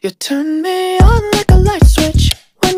You turn me on like a light switch.